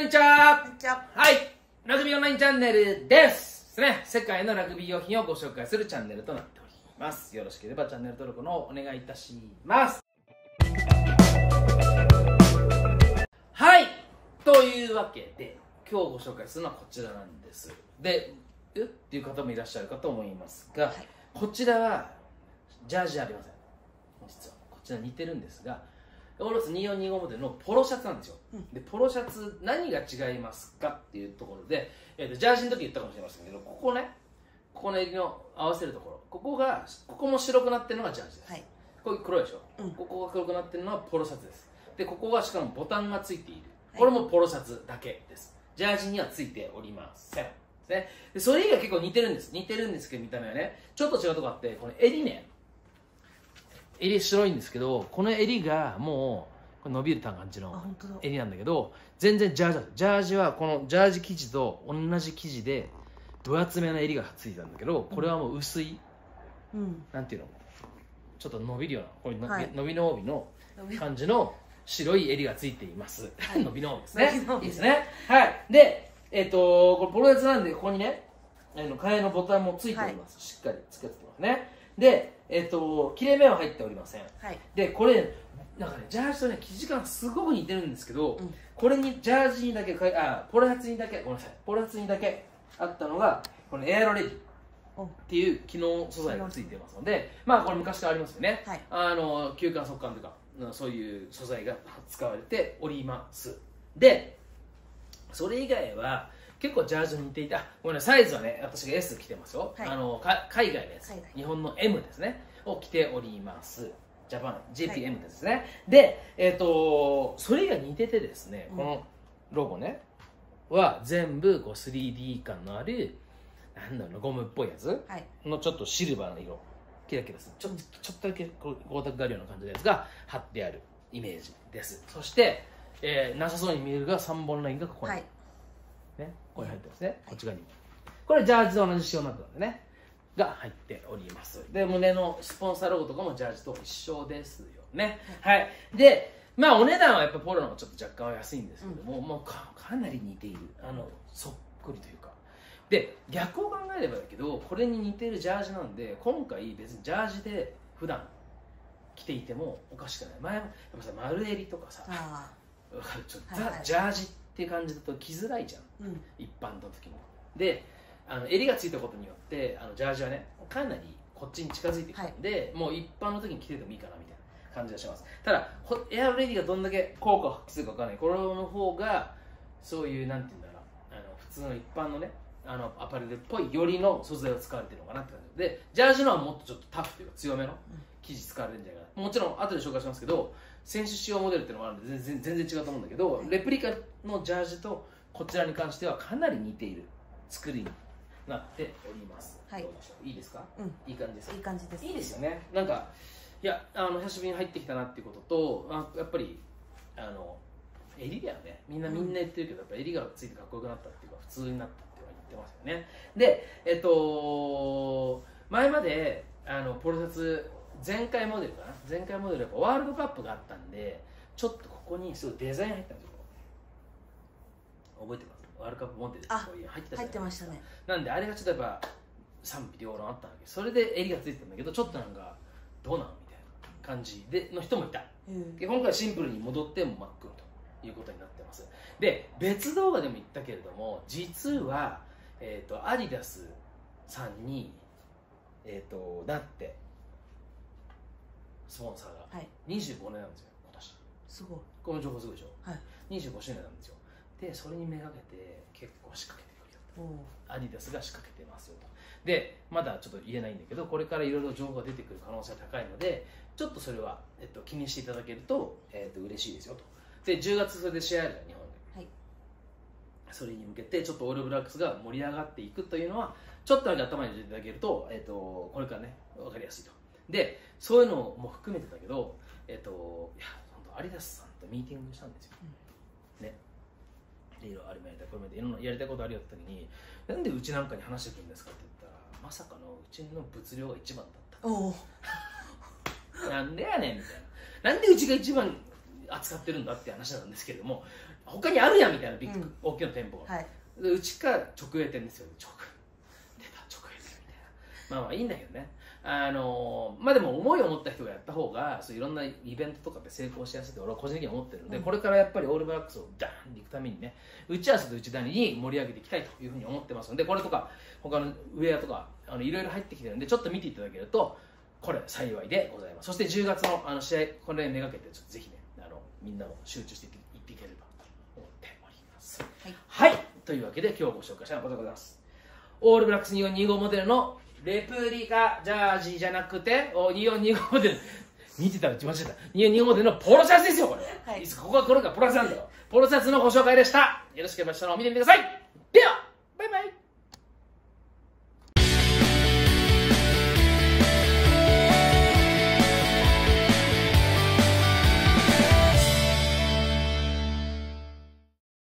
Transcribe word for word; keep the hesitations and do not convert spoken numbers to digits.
にちは。 こんにちは。 はい、ラグビーオンラインチャンネルですね。世界のラグビー用品をご紹介するチャンネルとなっております。よろしければチャンネル登録のお願いいたします。はい、というわけで今日ご紹介するのはこちらなんです。で、えっていう方もいらっしゃるかと思いますが、はい、こちらはジャージありません。実はこちら似てるんですが、オーロスによんにごモデルのポロシャツなんですよ、うん、でポロシャツ何が違いますかっていうところで、えー、とジャージの時言ったかもしれませんけど、ここね、ここの襟の合わせるところ、ここがここも白くなってるのがジャージです、はい、これ黒いでしょ、うん、ここが黒くなってるのはポロシャツです。でここはしかもボタンがついている、これもポロシャツだけです。ジャージにはついておりませんですね。でそれ以外結構似てるんです似てるんですけど、見た目はねちょっと違うとこあって、この襟ね、襟白いんですけど、この襟がもうこれ伸びる感じの襟なんだけど、全然ジャージだ。ジャージはこのジャージ生地と同じ生地で分厚めの襟がついたんだけど、これはもう薄い、うん、なんていうの、ちょっと伸びるような、これ、はい、伸びの帯の感じの白い襟がついています、はい、伸びの帯ですね。いいですね。はい。で、えっ、ー、とこれポロシャツなんで、ここにねあの替えのボタンもついております、はい、しっかりつけてますね。で、えっ、ー、と切れ目は入っておりません、はい、でこれなんかね、ジャージとね生地感すごく似てるんですけど、うん、これにジャージにだけあポロシャツにだけごめんなさいポロシャツにだけあったのがこのエアロレディっていう機能素材がついてますので、まあこれ昔からありますよね、はい、あの吸汗速乾とかそういう素材が使われております。でそれ以外は結構ジャージに似ていた、これねサイズはね私が エス 着てますよ、はい、あのか海外のやつ、日本の エム ですねを着ております。ジャパン ジェーピーエム ですね、はい、で、えーとそれが似ててですね、うん、このロゴねは全部こう スリーディー 感のあるなんだろうな、ゴムっぽいやつのちょっとシルバーの色、キラキラするちょっと、ちょっとだけ光沢があるような感じのやつが貼ってあるイメージです。そして、えー、なさそうに見えるがさんぼんラインがここに、はい、ね、ここに入ってますね、はい、こっち側にこれジャージと同じ仕様になってるんでねが入っております。で胸のスポンサーロゴとかもジャージと一緒ですよね、はい、はい、でまあお値段はやっぱポロの方がちょっと若干は安いんですけども、うん、もう か, かなり似ている、あのそっくりというか、で逆を考えればだけどこれに似てるジャージなんで、今回別にジャージで普段着ていてもおかしくない。前もやっぱさ丸襟とかさちょっとザ・ジャージっていう感じだと着づらいじゃん、うん、一般の時も。であの襟がついたことによってあのジャージはねかなりこっちに近づいてきたんで、はい、もう一般の時に着ててもいいかなみたいな感じがします。ただエアロレディがどんだけ効果を発揮するかわからない、これの方がそういうなんていうんだろう、あの普通の一般のねあのアパレルっぽいよりの素材を使われてるのかなって感じで、ジャージのはもっとちょっとタフというか強めの生地使われるんじゃないかな。もちろん後で紹介しますけど選手仕様モデルっていうのもあるんで全然全然違うと思うんだけど、レプリカのジャージとこちらに関してはかなり似ている作りになっております。はい、どうでしょう、いいですか、うん、いい感じですか。 いい感じです。 いいですよね。なんかいやあの久しぶりに入ってきたなっていうことと、あやっぱりあの襟だよね、みんなみんな言ってるけど、やっぱ襟がついてかっこよくなったっていうか普通になったって言ってますよね。でえっと前まであのポロシャツ前回モデルかな前回モデルやっぱワールドカップがあったんで、ちょっとここにすごいデザイン入ったんですよ。覚えてます？ワールドカップモデルこういう入ってたじゃないですか。入ってましたね。なんであれがちょっとやっぱ賛否両論あったんだけど、それで襟がついてたんだけど、ちょっとなんかどうなんみたいな感じでの人もいた、うん、で今回シンプルに戻っても真っ黒ということになってます。で別動画でも言ったけれども、実は、えー、とアディダスさんに、えー、となってスポンサーがにじゅうごねんなんですよ、今年。すごい。この情報すごいでしょ、はい、にじゅうごしゅうねんなんですよ。でそれにめがけて結構仕掛けてくるよと、アディダスが仕掛けてますよと。でまだちょっと言えないんだけど、これからいろいろ情報が出てくる可能性が高いので、ちょっとそれは、えっと、気にしていただけると、えっと嬉しいですよと。でじゅうがつそれで試合あるじゃん日本で、はい、それに向けてちょっとオールブラックスが盛り上がっていくというのはちょっとだけ頭に入れていただけると、えっと、これからね分かりやすいと。でそういうのも含めてだけど、えっと、いや本当アディダスさんとミーティングしたんですよ、うん、ね。でいろいろあれもやりたいこれもやりたい、いろんなやりたいことあるよって時に、なんでうちなんかに話してくるんですかって言ったら、まさかのうちの物量が一番だった。おなんでやねんみたいな。なんでうちが一番扱ってるんだって話なんですけれども、他にあるやんみたいなビッグ、うん、大きな店舗が、はい、うちか直営店ですよね。直出た直営店みたいな。まあまあいいんだけどね。あのー、まあでも思いを持った人がやった方がそういろんなイベントとかで成功しやすいって俺は個人的に思ってるので、うん、これからやっぱりオールブラックスをダーンっていくためにね、打ち合わせと打ち谷に盛り上げていきたいというふうに思ってますので、これとか他のウェアとかあのいろいろ入ってきてるんで、ちょっと見ていただけるとこれ幸いでございます。そしてじゅうがつのあの試合、これめがけてちょっとぜひね、あのみんなを集中していっていければと思っております。はい、はい、というわけで今日ご紹介したのはこちらでございます。オールブラックスにせんにじゅうごモデルのレプリカジャージじゃなくて、にせんにじゅうごモデル、見てたら間違えた。にせんにじゅうごモデルのポロシャツですよ、これ。はい、ここはこれがポロシャツなんだよ。ポロシャツのご紹介でした。よろしければ下の方を見てみてください。では、バイバイ。